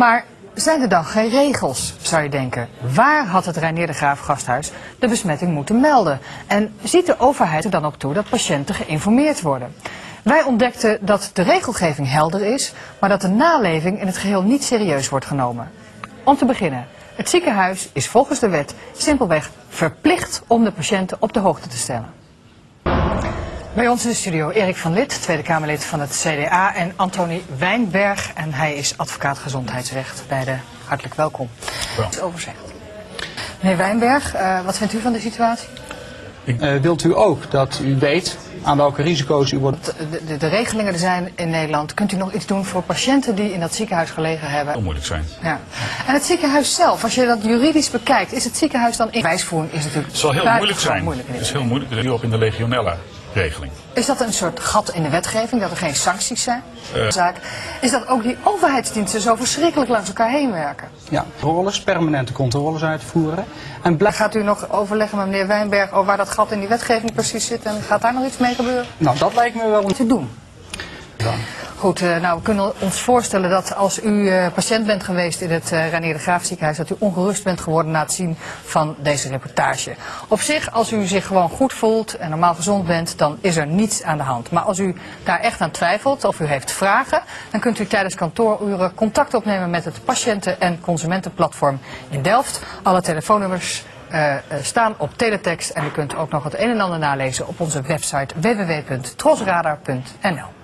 Maar zijn er dan geen regels, zou je denken? Waar had het Reinier de Graaf Gasthuis de besmetting moeten melden? En ziet de overheid er dan ook toe dat patiënten geïnformeerd worden? Wij ontdekten dat de regelgeving helder is, maar dat de naleving in het geheel niet serieus wordt genomen. Om te beginnen, het ziekenhuis is volgens de wet simpelweg verplicht om de patiënten op de hoogte te stellen. Bij ons in de studio Erik van Lith, Tweede Kamerlid van het CDA, en Antony Wijnberg, en hij is advocaat gezondheidsrecht. Beide hartelijk welkom. Ja. Overzicht. Meneer Wijnberg, wat vindt u van de situatie? Wilt u ook dat u weet aan welke risico's u wordt... De regelingen er zijn in Nederland. Kunt u nog iets doen voor patiënten die in dat ziekenhuis gelegen hebben? Heel moeilijk zijn. Ja. En het ziekenhuis zelf, als je dat juridisch bekijkt, is het ziekenhuis dan... Wijsvoering is natuurlijk... Het zal heel moeilijk zijn. Het is heel moeilijk. Er is op in de Legionella-regeling. Is dat een soort gat in de wetgeving, dat er geen sancties zijn? Is dat ook die overheidsdiensten zo verschrikkelijk langs elkaar heen werken? Ja, controles, permanente controles uitvoeren. En gaat u nog overleggen met meneer Wijnberg over waar dat gat in die wetgeving precies zit en gaat daar nog iets mee gebeuren? Nou, dat lijkt me wel te doen. Dan. Goed, nou, we kunnen ons voorstellen dat als u patiënt bent geweest in het Reinier de Graaf ziekenhuis, dat u ongerust bent geworden na het zien van deze reportage. Op zich, als u zich gewoon goed voelt en normaal gezond bent, dan is er niets aan de hand. Maar als u daar echt aan twijfelt of u heeft vragen, dan kunt u tijdens kantooruren contact opnemen met het patiënten- en consumentenplatform in Delft. Alle telefoonnummers staan op teletext en u kunt ook nog het een en ander nalezen op onze website www.trosradar.nl.